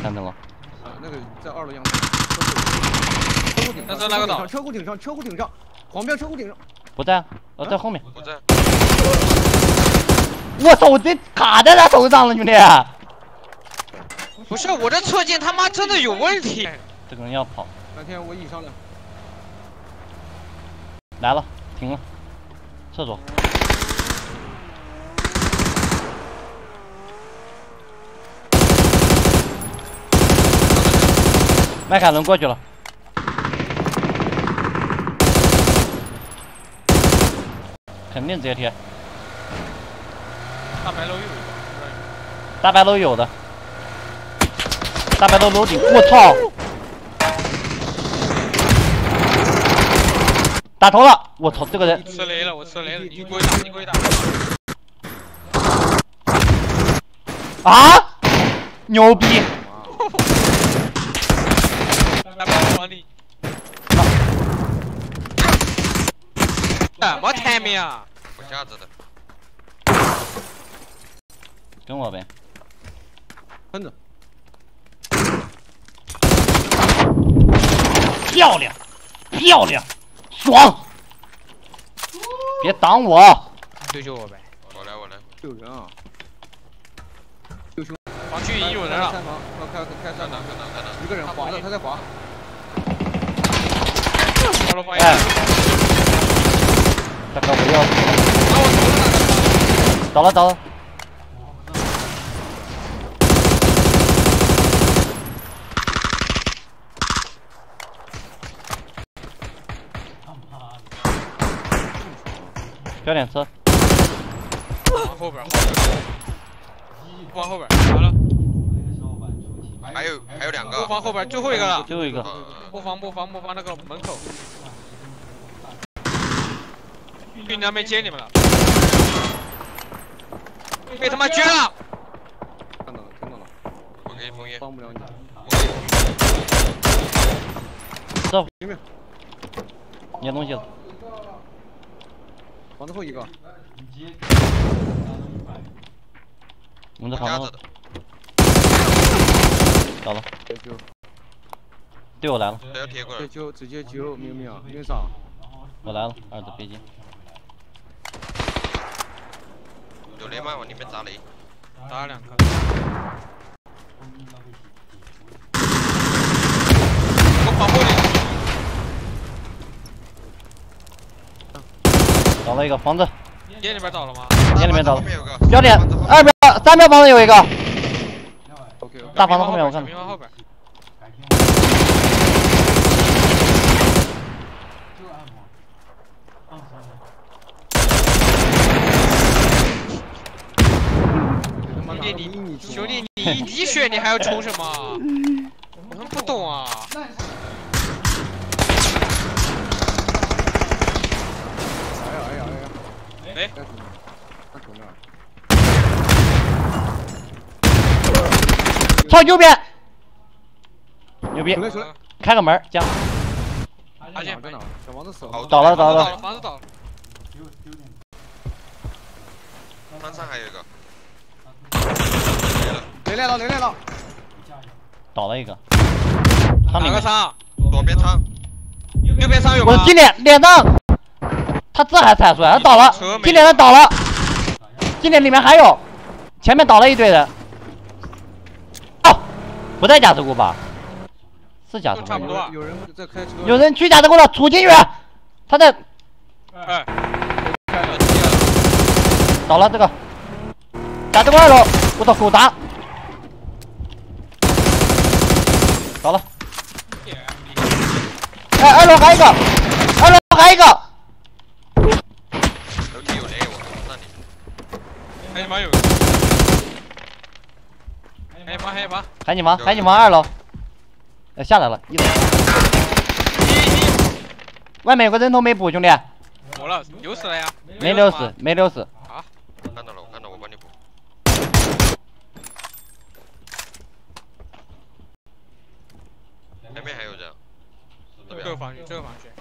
看到了。 那个在2楼阳台。 但是那个岛。 车库顶上，黄标车库顶上。 不在，在后面。 不在。 我操！我这卡在他头上了，兄弟。 不是我这侧镜他妈真的有问题。 这个人要跑。 那天我倚上了。 来了，停了。厕所。麦凯伦过去了。肯定直接贴。 大白楼有一个。 大白楼有的。大白楼楼顶，我操！打头了！我操，这个人。 吃雷了，我吃雷了，你给我打，你给我打。 啊！牛逼！ 大白楼往里。什么 timing 啊？我架子的。 跟我呗。 跟着。 漂亮，漂亮，爽！别挡我！ 救我呗！我来。 救人啊！ 防区已经有人了。 开三房，一个人滑的，他在滑。 哎，大哥，我要倒了。标点车。 往后边，完了。还有2个。后方后边最后一个了。 最后一个。 后方那个门口。军团没接你们了。被他妈狙了。 看到了。 我给你封印。 帮不了你。 这前面。 捏东西了。 房子后一个。 我们这房子后。倒了。队友来了。 直接救，明云上。 我来了，二子别急。 有雷吗？往里面砸雷。打2颗。我跑后面。 倒了一个房子。 烟里边倒了吗？ 烟里面倒了。标点2秒3秒房子有一个。大房子后面我看到。 后边。兄弟，你1滴血你还要冲什么？我们不懂啊。哎， 操右边，牛逼！开个门，将。 阿健在哪？小房子死了。 倒了。 房子倒了。山上还有一个。 雷来了。 倒了一个。 哪个仓？左边仓。右边仓有吗？ 我今天脸上，他这还踩出来，他倒了。今天他倒了。今天里面还有，前面倒了一堆人。哦，不在甲子谷吧？是甲子谷。 差不多。 有人在开车。 有人去甲子谷了，楚金远，他在。 哎。 倒了这个。甲子谷2楼，我操，狗砸。倒了。哎，2楼还一个。 楼梯有雷，我那里。还你妈有。还有吗？ 海你妈2楼。下来了，1楼。外面有个人头没补，兄弟。 补了，流死了呀。 没流死。 啊，看到了，我帮你补。前面还有人。这个防区。